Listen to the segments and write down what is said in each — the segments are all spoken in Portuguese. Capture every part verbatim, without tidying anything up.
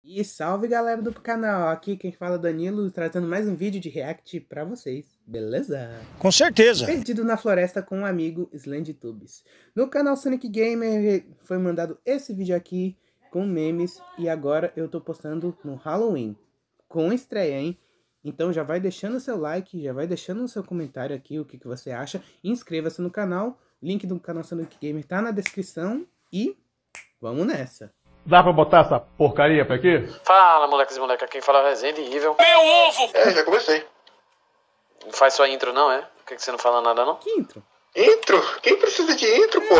E salve galera do canal, aqui quem fala é Danilo, trazendo mais um vídeo de react pra vocês, beleza? Com certeza! Perdido na floresta com um amigo SlendyTubes. No canal Sonic Gamer foi mandado esse vídeo aqui com memes e agora eu tô postando no Halloween, com estreia, hein? Então já vai deixando o seu like, já vai deixando o seu comentário aqui, o que, que você acha. Inscreva-se no canal, link do canal Sonic Gamer tá na descrição e vamos nessa! Dá pra botar essa porcaria pra aqui? Fala, moleques e moleca, quem fala é Resident Evil. Meu ovo! É, já comecei. Não faz sua intro não, é? Por que, que você não fala nada não? Que intro? Intro? Quem precisa de intro, pô?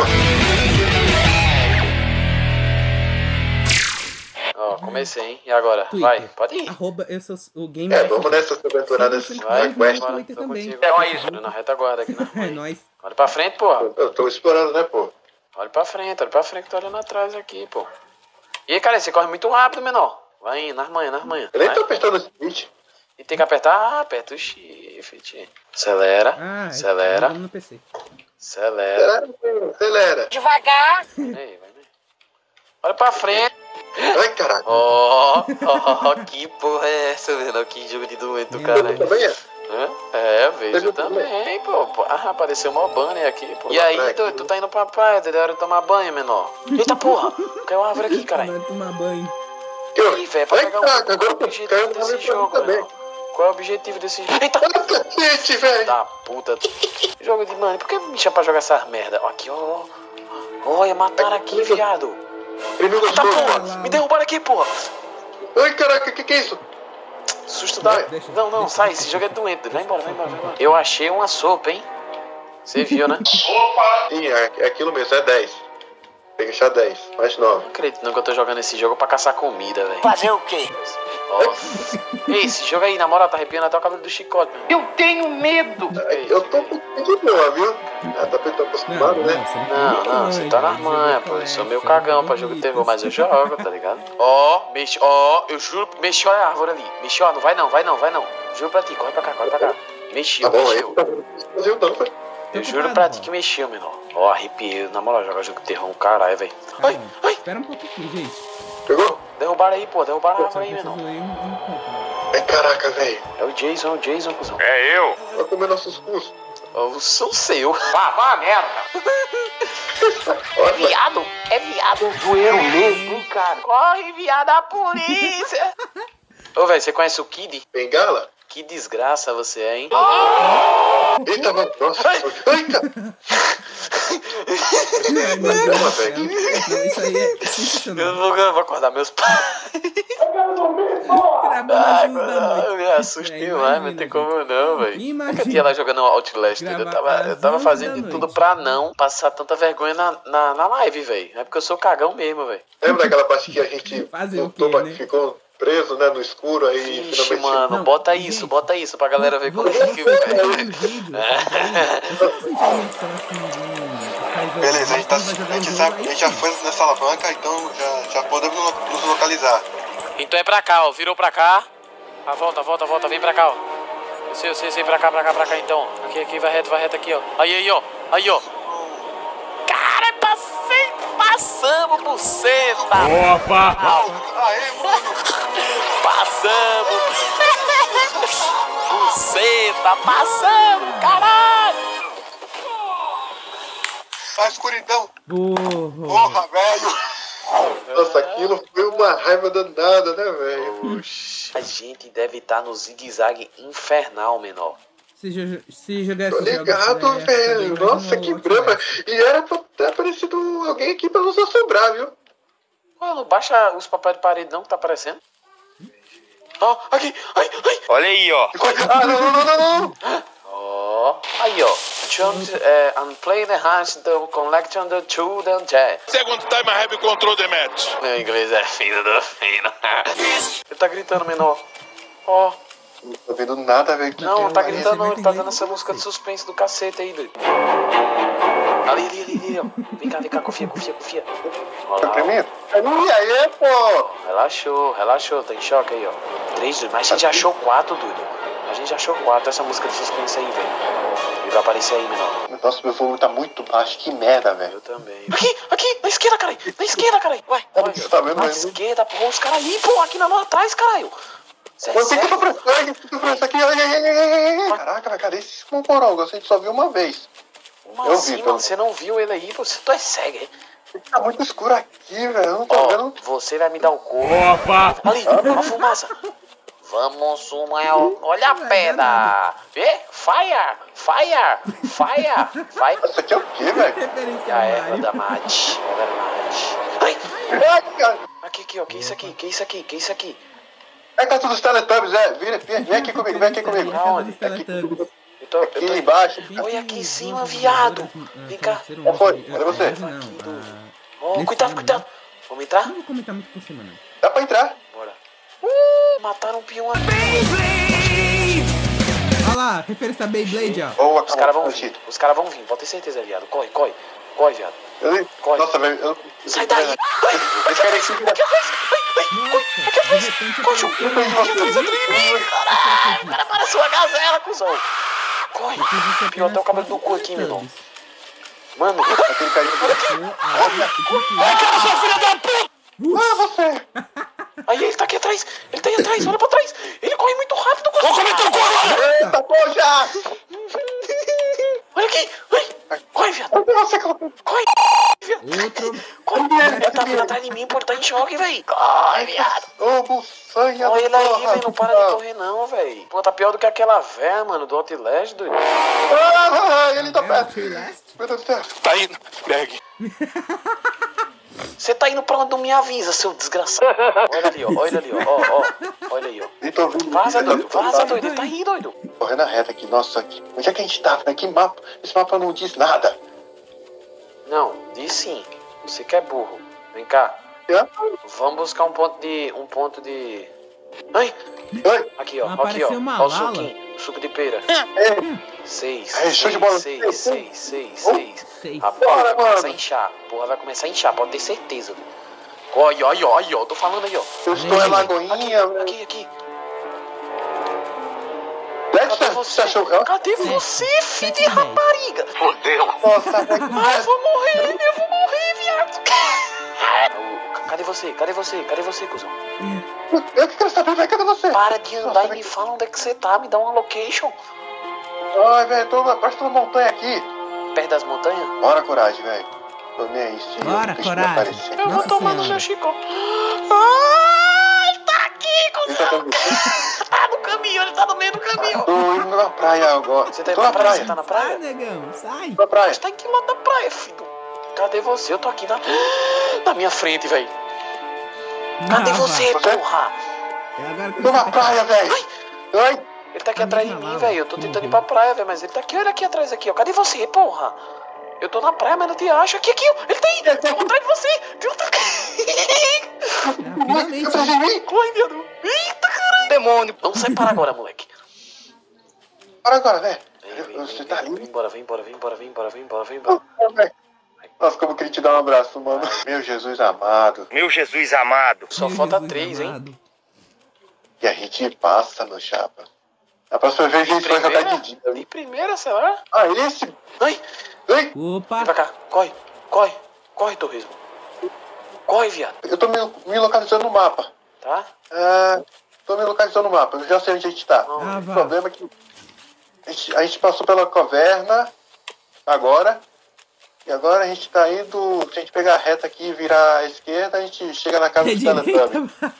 Ó, comecei, hein? E agora? Twitter. Vai, pode ir. Arroba eu sou o Gamer. É, vamos nessas aventuras Sim, Vai, sim, Quest. no bora, Twitter tô também. contigo. É, olha isso, na retaguarda aqui, né? É nóis. Olha pra frente, porra. Eu tô explorando, né, pô? Olha pra frente, olha pra frente que tô olhando atrás aqui, pô. E aí, cara, você corre muito rápido, menor. Vai indo, nas manhãs, nas manhãs. Eu nem Vai. tô apertando o switch. E tem que apertar, ah, aperta o shift. Acelera, Ah, acelera, no P C. acelera. Acelera, acelera. Devagar! Ei, vai, né? Olha pra frente. Ai, caraca. Ó, ó, que porra é essa, menor? Que jogo de doente do Você cara. Você também é? Hã? É, vejo Você também, pô. pô. Ah, apareceu uma banner aqui, pô. E Uma aí, praia tu, aqui. tu tá indo pra praia, tá hora de tomar banho, menor. Eita porra, caiu uma árvore aqui, caralho. Vai tomar banho. Ih, velho, pra Ai, pegar caraca, o agora qual é o objetivo caiu uma desse árvore pra mim jogo, também. menor? Qual é o objetivo desse jogo? Eita! Ai, cacete, velho. Da puta. Jogo de mano, por que me chama pra jogar essas merda? Ó, aqui, ó. Olha, mataram aqui, viado. Ele não Eita gostou. porra, me derrubaram aqui, porra. Ai, caraca, que que é isso? Susto da... Deixa- Não, não, deixa- sai, deixa- esse jogo é doente. Vai embora, vai embora, vai embora. Eu achei uma sopa, hein? Você viu, né? Sim, é, é aquilo mesmo, é dez. Tem que achar dez, mais nove. Não acredito não que eu tô jogando esse jogo pra caçar comida, velho. Fazer o quê? Nossa. Ei, esse jogo aí, na moral, tá arrepiando até o cabelo do chicote, meu. Eu tenho medo! Eu tô com de boa, viu? Ah, tá tô acostumado, né? você Não, não, você tá nas manhas, pô. Eu sou meio cagão pra jogo de terror, mas eu jogo, tá ligado? Ó, mexe, ó, eu juro, mexeu a árvore ali. Mexeu, ó, não vai não, vai não, vai não. Juro pra ti, corre pra cá, corre pra cá. Mexeu, Tá bom, aí mexeu. tá fazendo não, foi. Eu juro pra ti que mexeu, menor. Ó, arrepiei, na moral, joga jogo de terror, um caralho, velho. Ai, ai, Espera um pouquinho, gente. Pegou? derrubaram aí, pô, derrubaram a Só árvore aí, preciso menor. ir um, um pouco. Ai, caraca, velho. É o Jason, é o Jason, cuzão. É eu! Vai comer nossos custos. Eu sou seu. Vá, vá, merda! É viado, é viado. Zoeiro mesmo, hein, cara? Corre, viado, a polícia. Ô, velho, você conhece o Kid? Bengala? Que desgraça você é, hein? Eita, mano. Nossa. Ai, cara. Ai, meu Deus do céu. Não, isso aí é Eu sensacional. vou, eu vou acordar meus pais. Gravando às onze da noite. Eu me assusto É, demais, não imagina, tem como não, velho. Imagina. Eu tinha lá jogando Outlast, eu Gravar tava, eu às tava onze fazendo da de noite. tudo pra não passar tanta vergonha na, na, na live, velho. É porque eu sou cagão mesmo, velho. Lembra daquela parte que a gente Fazer o lutou, quê, mas né? ficou preso, né, no escuro, aí Ixi, finalmente... mano, Não, bota gente, isso, bota isso pra galera ver como é Você que tá eu... vendo o vídeo, você não sentiu a imersão assim de... faz Beleza, a gente, tá, vai jogar a gente o sabe, jogo, a gente aí já sim. foi nessa alavanca, então já, já podemos lo- nos localizar. Então é pra cá, ó. Virou pra cá. Ah, volta, volta, volta. Vem pra cá, ó. Eu sei, eu sei, eu sei. Pra cá, pra cá, pra cá, então. Aqui, aqui, vai reto, vai reto aqui, ó. Aí, aí, ó. Aí, ó. Cara, passei, passamos, buceta. Opa! Aê, mano! Passamos. Buceta, passamos, caralho. A escuridão! Burro. Porra, velho! Nossa, aquilo foi uma raiva danada, né, velho? Oxi. A gente deve estar no zigue-zague infernal, menor. Se, jo se jogar Tô esse jogo, ligado, é, velho. também Nossa, imagina que o brama. Outlast. E era pra ter aparecido alguém aqui pra nos assombrar, viu? Ué, não baixa os papéis de parede não que tá aparecendo? Ó, aqui, ai, ai. Olha aí, ó. Ah, não, não, não, não, não. Ó, aí, ó. Jump uh, and play the hands the collection the two the jet. Second time I have control the match. Meu inglês é fino do fino. Ele tá gritando, menor. Ó, Não tô vendo nada, velho. não, não tá Esse gritando, não. vai Ele tá entender dando essa com música de você. suspense do cacete aí, doido. Ali, ali, ali, ali, ó. Vem cá, vem cá, confia, confia, confia. Ó lá, ó. Primeiro? E aí, pô? Relaxou, relaxou, tá em choque aí, ó. Três, doido. Mas a gente já achou quatro, doido. A gente achou quatro, essa música de suspense aí, velho. Ele vai aparecer aí, menor. Nossa, meu volume tá muito baixo. Que merda, velho. Eu também. Aqui, aqui, na esquerda, caralho. Na esquerda, caralho. Vai, vai. Você tá vendo Na mesmo? esquerda, porra. Os caras aí, porra. Aqui na mão atrás, caralho. Cê é Eu tenho que sério? pra frente aqui. Ai, ai, ai, ai, ai. Caraca, velho, cadê esse morongo? A gente só viu uma vez. Como Eu assim, vi, mano? tô- Você não viu ele aí? Você tu é cego, hein? Tá muito escuro aqui, velho. Eu não tô Ó, vendo. você vai me dar o corpo. Opa! Ali, a fumaça. Vamos sumar. Olha a pedra. Vê? Fire, fire, fire, fire. Isso aqui é o quê, velho? Referência A ao erva Mario. da mate. Erva da mate. Ai, Ai, cara. aqui, aqui, ó. Que isso aqui? Que isso aqui? Que isso aqui? É casa dos Teletubbies, é. Vira, vem, vem aqui comigo, vem aqui comigo. Referência à Aonde? casa dos Teletubbies. Eu tô, eu Aqui tô... embaixo. Olha aqui em cima, viado. Vem cá. Qual foi? Cadê você? Não, ah, Oh, Nesse cuidado, filme, cuidado. Vamos entrar? não vou comentar muito por cima, não. Dá pra entrar. Bora. Uh, mataram um peão aqui. Olha lá, referência a Beyblade, ó. Boa, Os caras vão calma, vir. Os caras vão vir. Pode ter certeza, viado. Corre, corre. Corre, viado. Eu- Corre. Nossa, velho. Eu... Sai daí. Ai, Eles querem se virar. Nossa, de repente Corre, apareceu corre, um- corre, corre. Caralho, o cara parece uma gazela, cuzão. Corre. Depois você Pior até o apenas cabelo do quatro cu aqui, meu irmão. Teletubbies. Aquele Mano, carinha. Ah, você! aí ele tá aqui atrás. Ele tá aí atrás, olha pra trás. Ele corre muito rápido, cuzão. Eita, pô, já! Olha aqui. Ai, corre, viado. Nossa, cara. Corre, viado. Outro. Corre. Ele tá vindo atrás de mim, pô. Ele tá em choque, velho. Corre, viado. Ô, buçanha. Olha ele aí, porra. velho. Não para de correr, não, velho. Pô, tá pior do que aquela véia, mano, do Outlast, doido. Ah, ele tá É, perto. foi last? Meu Deus do céu. Tá indo, Berg. Você tá indo pra onde não me avisa, seu desgraçado. Olha ali, ó. Olha ali, ó. Ó, ó. Olha aí, ó. Nem tô ouvindo. Vaza, Nem tô doido. ouvindo. Vaza, doido. Ele tá aí, doido. Correndo a reta aqui. Nossa, aqui. Onde é que a gente tava? Né? Que mapa? Esse mapa não diz nada. Não, diz sim. Você que é burro. Vem cá. Hã? Vamos buscar um ponto de... Um ponto de... Ai, Oi. aqui, ó. Aqui, ó. Apareceu uma Ó o vala. suquinho. Suco de pera. É. Seis, Aí, show de seis, bola. seis, seis, seis, seis. Seis. A porra vai Bora, começar a mano. inchar. A porra vai começar a inchar, pode ter certeza. Olha, olha, olha, ó. Tô falando aí, ó. Eu estou é lagoinha, Aqui, velho. aqui, aqui. Cadê Cadê você? você? achou? Hã? Cadê Sete. você, filho Sete de e dez. rapariga? Nossa, velho. Ai, eu vou morrer, eu vou morrer, viado. Cadê você? Cadê você? Cadê você, cuzão? Eu que quero saber, velho. Cadê você? Para de andar Nossa, e me velho. fala onde é que você tá. Me dá uma location. Ai, velho. Tô abaixo de uma montanha aqui. Perto das montanhas? Bora, coragem, velho. Tô nem aí. se Bora, o bicho coragem. não aparecer. Eu vou Nossa tomar no Senhora. seu chicote. Ai, tá aqui, Ele tá cuzão. com você. Tá no caminho, ele tá no meio do caminho. Tô indo na praia agora. Você tá Tô indo na pra praia? praia. Você tá na Sai, praia? negão, sai. Tô na praia. Você tá em que lado da praia, filho? Cadê você? Eu tô aqui na, na minha frente, velho. Cadê Ah, você, vai. Você? porra? É agora que Tô você na tá- praia, velho. Ai. Ele tá aqui A atrás de mesma mim, lava. velho. Eu tô Que tentando ir horror. pra praia, velho, mas ele tá aqui, olha aqui atrás aqui, ó. Cadê você, porra? Eu tô na praia, mas não te acho. Aqui, aqui, ó. Ele tá aí. Tem um atrás de você. Tem outro... Ah, finalmente. Eu preciso de mim. Corre, viado. Eita, caralho. Demônio. Vamos separar agora, moleque. Bora agora, velho. Vem, vem, Você vem, tá vem, ali? vem embora, vem embora, vem embora, vem embora, vem embora, vem embora. velho. Nossa, como eu queria te dar um abraço, mano. Meu Jesus amado. Meu Jesus amado. Só Meu falta Jesus três, hein? amado. E a gente passa, meu chapa. A próxima vez a gente vai jogar de dia. De primeira, será? Ah, esse? Ai, Ei, Opa. vem pra cá. Corre, corre, corre, torresmo. Corre, viado. eu tô me, me localizando no mapa. Tá? Ah, tô me localizando no mapa. Eu já sei onde a gente tá. Não. Ah, O vá. problema é que a gente, a gente passou pela caverna agora. E agora a gente tá indo. Se a gente pegar a reta aqui e virar à esquerda, a gente chega na casa É do Teletubbies. direita.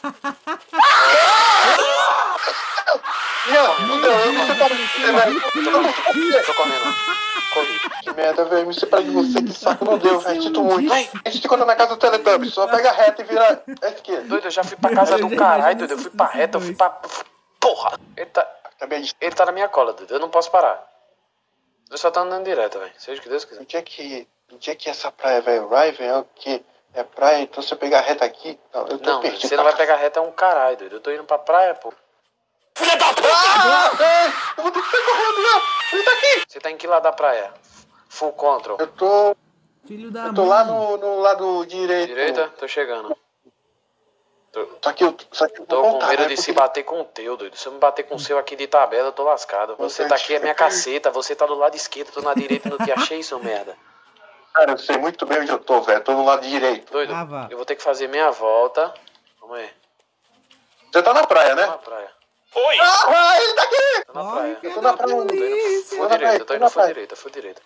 Ian, então, eu não sei como você, velho. Eu tô correndo. Corri. Que merda, velho. Me separa de você, que saco não deu, velho. Sinto muito. Ai, a gente se encontra na casa do Teletubbies. Só pega a reta e vira à esquerda. Doido, eu já fui pra casa do caralho, doido. Eu fui pra reta, eu fui pra... Porra! Ele tá, Também a gente. ele tá na minha cola, doido. Eu não posso parar. Eu só tô andando direto, velho. Seja o que Deus quiser. Onde é que. Onde é que essa praia, velho? Riven é o quê? É praia, então se eu pegar a reta aqui. Não, eu tô Não, perdido. você não vai pegar reta, é um caralho, doido. Eu tô indo pra praia, pô. Filha da puta! Ah, ei, eu vou ter que sair correndo, Ian. Ele tá aqui. Você tá em que lado da praia? Full control. Eu tô. Filho da Eu tô lá mãe. no, no lado direito. Direita? Tô chegando. Só que eu, só que eu Tô vou com voltar, medo né? de Porque- se bater com o teu, doido. Se eu me bater com o seu aqui de tabela, eu tô lascado. Você tá aqui, é minha caceta. Você tá do lado esquerdo, tô na direita e não te achei, seu merda. Cara, eu sei muito bem onde eu tô, velho. Tô no lado direito. Doido, Ah, vá. eu vou ter que fazer meia volta. Vamos aí. Você tá na praia, Tô na né? praia. Oi! Ah, ele tá aqui! Tô na Corre, praia. filho tô na da praia, tô indo. polícia. Foi na praia, direita, tô tô indo na foi praia. direita, foi direita.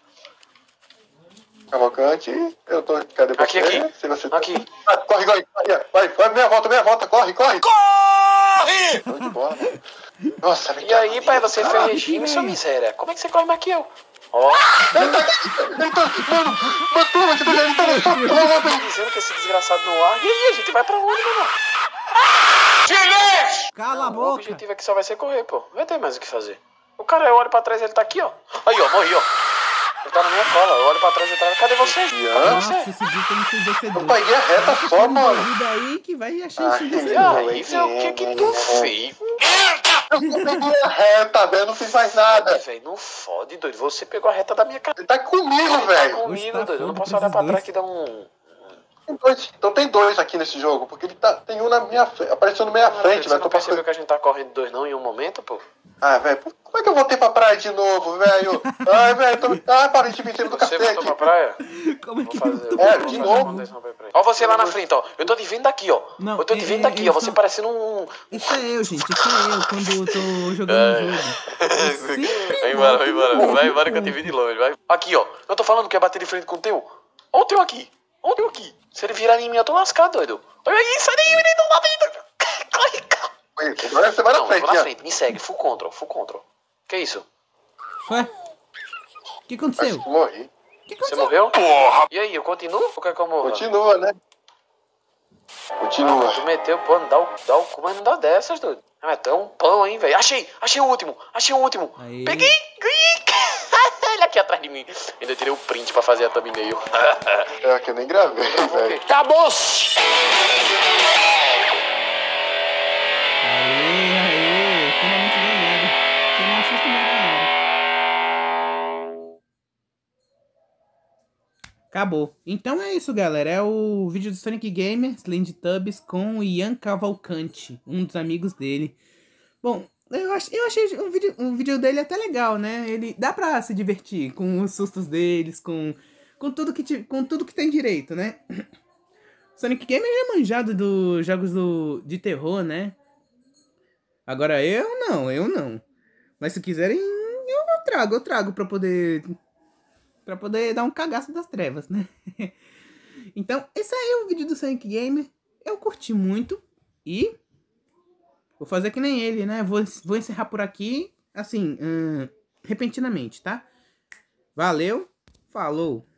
Cavalcante, eu tô. Cadê você? Aqui, aqui. Se você... Aqui. Ah, corre, corre, corre. Vai, vai, meia volta, meia volta, corre, corre. Corre! Show de bola, mano. Nossa, E aí, pai, você fez Corre, regime, piranha. sua miséria. Como é que você corre mais que eu? Ó, Ele tá aqui! Ele tá. Mano, matou, mas ele tá no soco. tá dizendo que esse desgraçado não ar. E aí, a gente vai pra onde, meu irmão? Silêncio! Cala a O boca. objetivo é que só vai ser correr, pô. Não vai ter mais o que fazer. O cara, eu olho pra trás, ele tá aqui, ó. Aí, ó, morri, ó. Ele tá na minha cola. Eu olho pra trás, ele tá... Cadê você? Cadê Nossa, você? esse dia tem ensurdecedor. Eu paguei a reta só, mano. Vida aí que vai achar Ah, E ensurdecedor. aí, velho, o que que tu fez? Eu peguei a reta, velho. Eu não fiz mais nada. Velho, não fode, doido. Você pegou a reta da minha cara. Ele tá comigo, Ele tá velho. Hoje comigo, tá doido. Eu não foda posso pra olhar pra esses trás dois. que dá um... Tem dois. Então tem dois aqui nesse jogo. Porque ele tá. Tem um na minha frente. Apareceu na minha frente, Você velho. não Tô percebeu passando. que a gente tá correndo dois não em um momento, pô? Ah, velho. Como é que eu voltei pra praia de novo, velho? Ai, velho. Tô... Ai, parei de mentira do Você voltou cacete. pra praia? Como é Vou que fazer. eu tô É, falando? de novo. Ó você lá na frente, ó. Eu tô te vendo daqui, ó. Não, eu tô te é- vendo é- daqui, eles ó. Você são- parecendo um... Isso é eu, gente. Isso é eu quando eu tô jogando um jogo. Eu sempre Vai embora, vai volto embora. no mesmo Vai embora que eu te ponto. vi de longe, vai. Aqui, ó. Eu tô falando que é bater de frente com o teu. Ó o teu aqui. Ó o teu aqui. Se ele virar em mim, eu tô lascado, doido. Olha aí, sai daí, menino. Lá dentro. Corre, corre. Isso, agora você vai na Não, eu frente, vou na ó. frente. Me segue. Full control, full control. Que isso? Ué? O que aconteceu? Acho que morri. O que Você aconteceu? morreu? Porra! E aí, eu continuo ou quer que eu morra? Continua, né? Continua. Tu meteu, pô, não dá o, dá o cu, mas não dá dessas, doido. Ah, tu é um pão, hein, velho. Achei, achei o último, achei o último. Aí. Peguei, ganhei. Ele aqui atrás de mim. Ainda tirei o print pra fazer a thumbnail. É que eu nem gravei, velho. Acabou-se! Aê, aê. Finalmente ganharam. Sem nenhum susto, mas ganharam. Acabou. Então é isso, galera. É o vídeo do Sonic Gamer, Slendytubbies, com o Ian Cavalcante, um dos amigos dele. Bom, eu, ach, eu achei um vídeo, um vídeo dele até legal, né? Ele dá pra se divertir com os sustos deles, com, com, tudo, que, ti- com tudo que tem direito, né? Sonic Gamer já é manjado dos jogos do, de terror, né? Agora eu não, eu não. Mas se quiserem, eu trago, eu trago pra poder... Pra poder dar um cagaço das trevas, né? Então, esse aí é o vídeo do Sonic Gamer. Eu curti muito. E... vou fazer que nem ele, né? Vou, vou encerrar por aqui, assim, hum, repentinamente, tá? Valeu, falou!